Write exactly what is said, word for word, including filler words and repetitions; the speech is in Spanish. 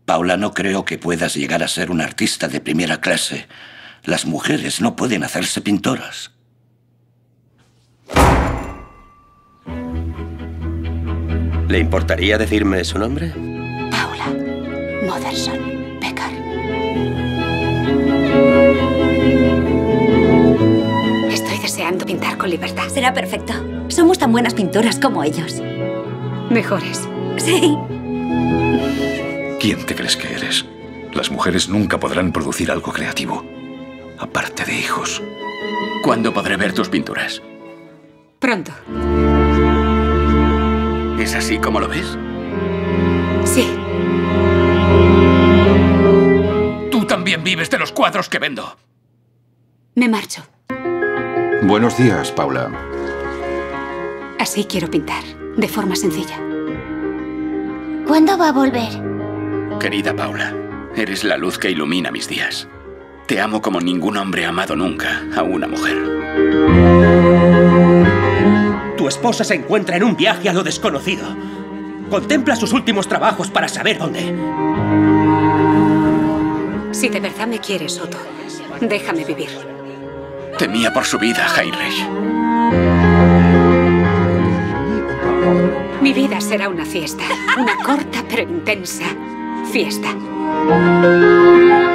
Paula, no creo que puedas llegar a ser una artista de primera clase. Las mujeres no pueden hacerse pintoras. ¿Le importaría decirme su nombre? Paula Modersohn Becker. Estoy deseando pintar con libertad. Será perfecto. Somos tan buenas pintoras como ellos. Mejores. Sí. ¿Quién te crees que eres? Las mujeres nunca podrán producir algo creativo. Aparte de hijos. ¿Cuándo podré ver tus pinturas? Pronto. ¿Es así como lo ves? Sí. Tú también vives de los cuadros que vendo. Me marcho. Buenos días, Paula. Así quiero pintar, de forma sencilla. ¿Cuándo va a volver? Querida Paula, eres la luz que ilumina mis días. Te amo como ningún hombre ha amado nunca a una mujer. Tu esposa se encuentra en un viaje a lo desconocido. Contempla sus últimos trabajos para saber dónde. Si de verdad me quieres, Otto, déjame vivir. Temía por su vida, Heinrich. Mi vida será una fiesta. Una corta pero intensa fiesta.